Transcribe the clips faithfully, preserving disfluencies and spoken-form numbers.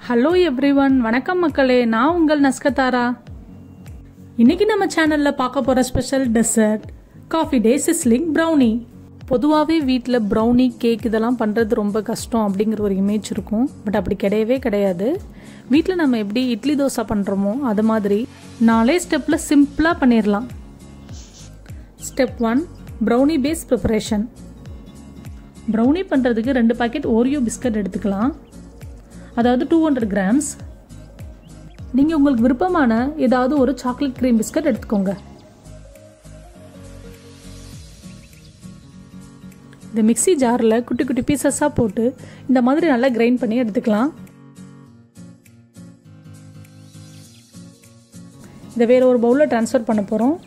Hello everyone, வணக்கம் மக்களே. நான் உங்கள் நஸ்கதாரா. இன்னைக்கு நம்ம சேனல்ல பார்க்க போற special dessert Coffee Day sizzling brownie. பொதுவாகவே வீட்டில் ப்ரௌனி, கேக் இதெல்லாம் பண்ணுறது ரொம்ப கஷ்டம் அப்படிங்கிற ஒரு இமேஜ் இருக்கும். பட் அப்படி கிடையவே கிடையாது. வீட்டில் நம்ம எப்படி இட்லி தோசை பண்ணுறோமோ அது மாதிரி நாலே ஸ்டெப்பில் சிம்பிளாக பண்ணிடலாம். Step one, brownie base preparation. Brownie பண்ணுறதுக்கு ரெண்டு பாக்கெட் ஓரியோ பிஸ்கட் எடுத்துக்கலாம், அதாவது டூ ஹண்ட்ரட் கிராம்ஸ். நீங்கள் உங்களுக்கு விருப்பமான ஏதாவது ஒரு சாக்லேட் க்ரீம் பிஸ்கட் எடுத்துக்கோங்க. இந்த மிக்சி ஜாரில் குட்டி குட்டி பீசஸாக போட்டு இந்த மாதிரி நல்லா கிரைண்ட் பண்ணி எடுத்துக்கலாம். இதை வேறு ஒரு பவுலில் ட்ரான்ஸ்ஃபர் பண்ண போகிறோம்.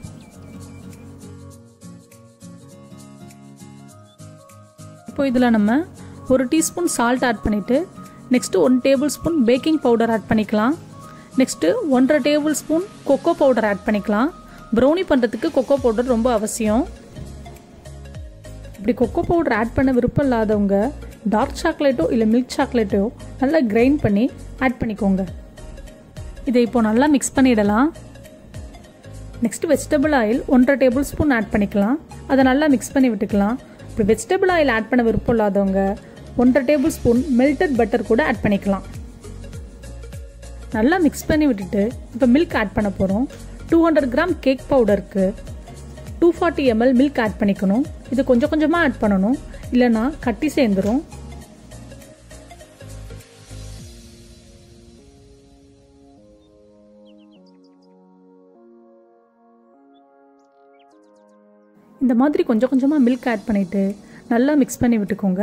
இப்போ இதில் நம்ம ஒரு டீஸ்பூன் சால்ட் ஆட் பண்ணிவிட்டு next one tablespoon baking powder add பண்ணிக்கலாம். நெக்ஸ்ட்டு ஒன்றரை tablespoon cocoa powder add பண்ணிக்கலாம். ப்ரௌனி பண்ணுறதுக்கு கொக்கோ பவுடர் ரொம்ப அவசியம். இப்படி கொக்கோ பவுடர் ஆட் பண்ண விருப்பம் இல்லாதவங்க டார்க் சாக்லேட்டோ இல்லை மில்க் சாக்லேட்டோ நல்லா கிரைண்ட் பண்ணி ஆட் பண்ணிக்கோங்க. இதை இப்போ நல்லா மிக்ஸ் பண்ணிடலாம். நெக்ஸ்ட்டு வெஜிடபிள் ஆயில் ஒன்றரை டேபிள் ஸ்பூன் ஆட் பண்ணிக்கலாம். அதை நல்லா மிக்ஸ் பண்ணி விட்டுக்கலாம். இப்போ வெஜிடபிள் ஆயில் ஆட் பண்ண விருப்பம் இல்லாதவங்க ஒன்றரை டேபிள் ஸ்பூன் மெல்டட் பட்டர் கூட ஆட் பண்ணிக்கலாம். நல்லா மிக்ஸ் பண்ணி விட்டுட்டு இப்போ மில்க் ஆட் பண்ண போகிறோம். டூ ஹண்ட்ரட் கிராம் கேக் பவுடருக்கு two forty ml milk add பண்ணிக்கணும். இது கொஞ்சம் கொஞ்சமாக ஆட் பண்ணணும், இல்லைன்னா கட்டி சேர்ந்துடும். இந்த மாதிரி கொஞ்சம் கொஞ்சமாக மில்க் ஆட் பண்ணிவிட்டு நல்லா மிக்ஸ் பண்ணி விட்டுக்கோங்க.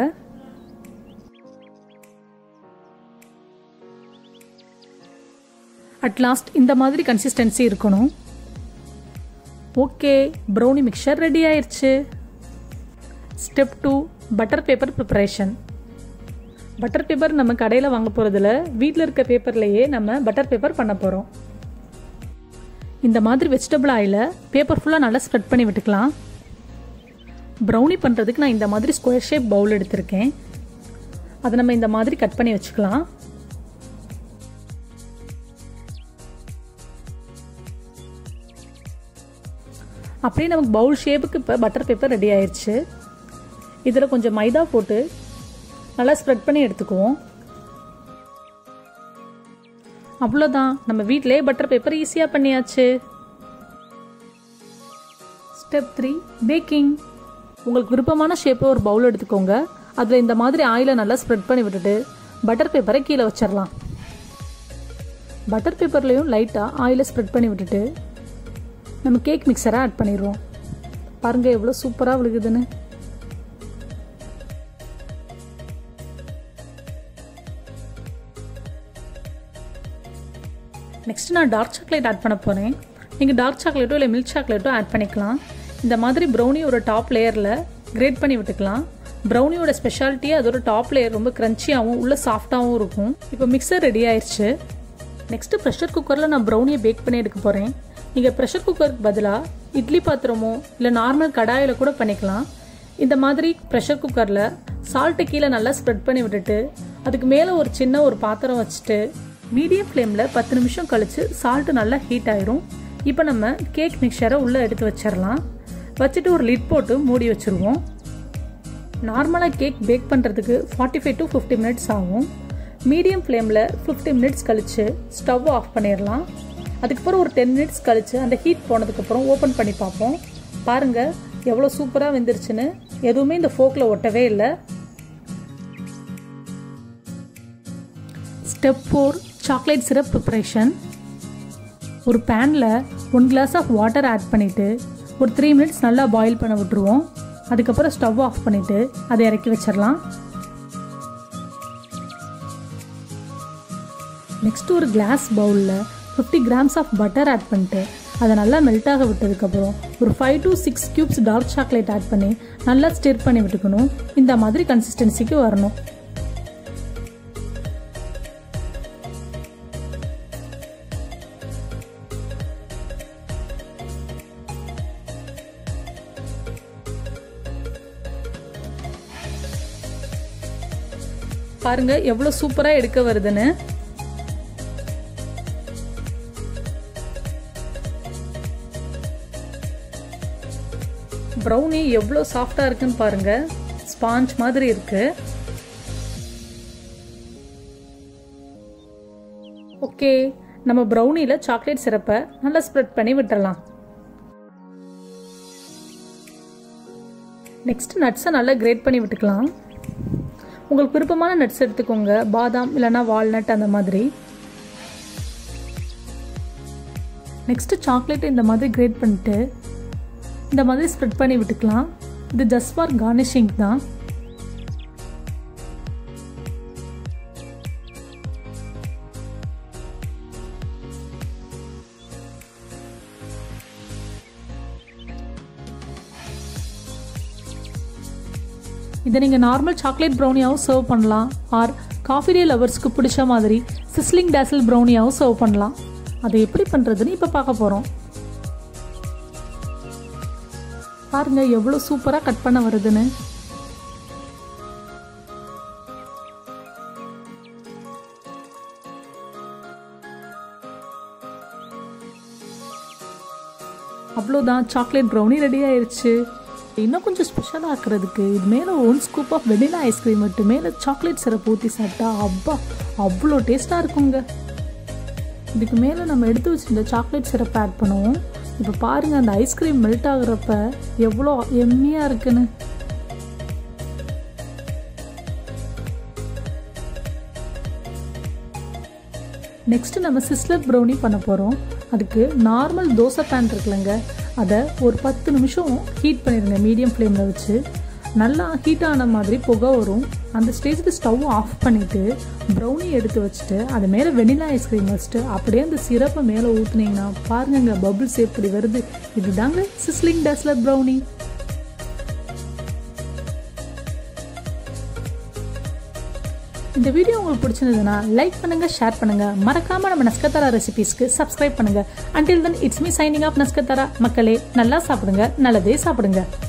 அட் லாஸ்ட் இந்த மாதிரி கன்சிஸ்டன்சி இருக்கணும். ஓகே, ப்ரௌனி மிக்சர் ரெடி ஆயிடுச்சு. Step two, butter paper preparation. Butter paper நம்ம கடையில் வாங்க போகிறதில்ல, வீட்டில் இருக்க பேப்பர்லேயே நம்ம பட்டர் பேப்பர் பண்ண போகிறோம். இந்த மாதிரி வெஜிடபிள் ஆயில பேப்பர் ஃபுல்லாக நல்லா ஸ்ப்ரெட் பண்ணி விட்டுக்கலாம். ப்ரௌனி பண்ணுறதுக்கு நான் இந்த மாதிரி ஸ்கொயர் ஷேப் பவுல் எடுத்திருக்கேன். அதை நம்ம இந்த மாதிரி கட் பண்ணி வச்சுக்கலாம். அப்படியே நமக்கு பவுல் ஷேப்புக்கு இப்போ பட்டர் பேப்பர் ரெடி ஆயிடுச்சு. இதில் கொஞ்சம் மைதா போட்டு நல்லா ஸ்ப்ரெட் பண்ணி எடுத்துக்குவோம். அவ்வளோதான், நம்ம வீட்டிலே பட்டர் பேப்பர் ஈஸியாக பண்ணியாச்சு. Step three, baking. உங்களுக்கு விருப்பமான ஷேப்பை ஒரு பவுல் எடுத்துக்கோங்க. அதில் இந்த மாதிரி ஆயிலை நல்லா ஸ்ப்ரெட் பண்ணி விட்டுட்டு பட்டர் பேப்பரை கீழே வச்சிடலாம். பட்டர் பேப்பர்லேயும் லைட்டாக ஆயிலை ஸ்ப்ரெட் பண்ணி விட்டுட்டு நம்ம கேக் மிக்சரை ஆட் பண்ணிடுவோம். பாருங்கள் எவ்வளோ சூப்பராக விழுகுதுன்னு. நெக்ஸ்ட் நான் டார்க் சாக்லேட் ஆட் பண்ண போகிறேன். நீங்கள் டார்க் சாக்லேட்டோ இல்லை மில்க் சாக்லேட்டோ ஆட் பண்ணிக்கலாம். இந்த மாதிரி ப்ரௌனியோட டாப் லேயரில் கிரேட் பண்ணி விட்டுக்கலாம். ப்ரௌனியோட ஸ்பெஷாலிட்டியே அதோட டாப் லேயர் ரொம்ப க்ரன்ச்சியாகவும் உள்ள சாஃப்டாகவும் இருக்கும். இப்போ மிக்சர் ரெடி ஆயிடுச்சு. நெக்ஸ்ட்டு ப்ரெஷர் குக்கரில் நான் ப்ரௌனியை பேக் பண்ணி எடுக்க போகிறேன். நீங்கள் ப்ரெஷர் குக்கருக்கு பதிலாக இட்லி பாத்திரமோ இல்லை நார்மல் கடாயில் கூட பண்ணிக்கலாம். இந்த மாதிரி ப்ரெஷர் குக்கரில் சால்ட்டை கீழே நல்லா ஸ்ப்ரெட் பண்ணி விட்டுட்டு அதுக்கு மேலே ஒரு சின்ன ஒரு பாத்திரம் வச்சுட்டு மீடியம் ஃப்ளேமில் பத்து நிமிஷம் கழித்து சால்ட்டு நல்லா ஹீட் ஆயிரும். இப்போ நம்ம கேக் மிக்சரை உள்ளே எடுத்து வச்சிடலாம். வச்சுட்டு ஒரு லிட் போட்டு மூடி வச்சுருவோம். நார்மலாக கேக் பேக் பண்ணுறதுக்கு forty five to fifty minutes ஆகும். மீடியம் ஃப்ளேமில் ஃபிஃப்டி மினிட்ஸ் கழித்து ஸ்டவ் ஆஃப் பண்ணிடலாம். அதுக்கப்புறம் ஒரு டென் மினிட்ஸ் கழித்து அந்த ஹீட் போனதுக்கப்புறம் ஓப்பன் பண்ணி பார்ப்போம். பாருங்கள் எவ்வளோ சூப்பராக வெந்துருச்சுன்னு. எதுவுமே இந்த ஃபோக்கில் ஒட்டவே இல்லை. Step four, chocolate syrup preparation. ஒரு பேனில் one glass of water add பண்ணிவிட்டு ஒரு த்ரீ மினிட்ஸ் நல்லா பாயில் பண்ண விட்டுருவோம். அதுக்கப்புறம் ஸ்டவ் ஆஃப் பண்ணிவிட்டு அதை இறக்கி வச்சிடலாம். நெக்ஸ்ட் ஒரு கிளாஸ் பவுலில் fifty grams of butter add பண்ணிட்டு அதை நல்லா மெல்ட் ஆக விட்டதுக்கப்புறம் ஒரு five to six cubes dark chocolate add பண்ணி நல்லா ஸ்டிர் பண்ணி விட்டுக்கணும். இந்த மாதிரி கன்சிஸ்டன்சிக்கு வரணும். பாருங்க எவ்வளவு சூப்பரா எடுக்க வருதுன்னு. ப்ரௌனி எவ்வளோ சாஃப்டாக இருக்குன்னு பாருங்கள், ஸ்பாஞ்ச் மாதிரி இருக்கு. ஓகே, நம்ம ப்ரௌனியில் சாக்லேட் சிரப்பை நல்லா ஸ்ப்ரெட் பண்ணி விட்டுடலாம். நெக்ஸ்ட் நட்ஸை நல்லா கிரேட் பண்ணி விட்டுக்கலாம். உங்களுக்கு விருப்பமான நட்ஸ் எடுத்துக்கோங்க, பாதாம் இல்லைன்னா வால்நட் அந்த மாதிரி. நெக்ஸ்ட்டு சாக்லேட்டை இந்த மாதிரி கிரேட் பண்ணிட்டு இந்த மாதிரி ஸ்ப்ரெட் பண்ணி விட்டுக்கலாம். இது ஜஸ்ட் ஃபார் கார்னிஷிங் தான். இதை நீங்கள் நார்மல் சாக்லேட் ப்ரௌனியாகவும் சர்வ் பண்ணலாம், ஆர் காஃபி டே லவர்ஸ்க்கு பிடிச்ச மாதிரி சிஸ்லிங் டேசில் ப்ரௌனியாகவும் சர்வ் பண்ணலாம். அதை எப்படி பண்ணுறதுன்னு இப்போ பார்க்க போகிறோம். பாருங்கள் எவ்வளோ சூப்பராக கட் பண்ண வருதுன்னு. அவ்வளோதான், சாக்லேட் ப்ரௌனி ரெடி ஆயிடுச்சு. இன்னும் கொஞ்சம் ஸ்பெஷலாக ஆக்குறதுக்கு இது மேலே one scoop of vanilla ice cream மட்டும் மேலே சாக்லேட் சிரப் ஊற்றி சாப்பிட்டா அப்பா அவ்வளோ டேஸ்ட்டாக இருக்குங்க. இதுக்கு மேலே நம்ம எடுத்து வச்சுருந்த சாக்லேட் சிரப் ஆட் பண்ணுவோம். இப்போ பாருங்கள் அந்த ஐஸ்கிரீம் மெல்ட் ஆகுறப்ப எவ்வளோ எம்மியாக இருக்குன்னு. நெக்ஸ்ட்டு நம்ம சிஸ்லர் ப்ரௌனி பண்ண போகிறோம். அதுக்கு நார்மல் தோசை பேன் இருக்குல்லங்க, அதை ஒரு பத்து நிமிஷம் ஹீட் பண்ணிடுங்க மீடியம் ஃப்ளேமில் வச்சு. நல்லா ஹீட் ஆன மாதிரி புகை வரும். அந்த ஸ்டேஜில் ஸ்டவ் ஆஃப் பண்ணிவிட்டு ப்ரௌனி எடுத்து வச்சுட்டு அது மேலே வெனிலா ஐஸ்கிரீம் வச்சுட்டு அப்படியே அந்த சிரப்பை மேலே ஊற்றுனீங்கன்னா பாருங்க பபிள்ஸ் எப்படி வருது. இதுதாங்க சிஸ்லிங் டேஸ்லர் ப்ரௌனி. இந்த வீடியோ உங்களுக்கு பிடிச்சிருந்ததுன்னா லைக் பண்ணுங்க, ஷேர் பண்ணுங்க, மறக்காம நம்ம நஸ்கத்தாரா ரெசிபீஸ்க்கு சப்ஸ்கிரைப் பண்ணுங்க. Until then it's me signing off நஸ்கத்தாரா. மக்களே நல்லா சாப்பிடுங்க, நல்லதே சாப்பிடுங்க.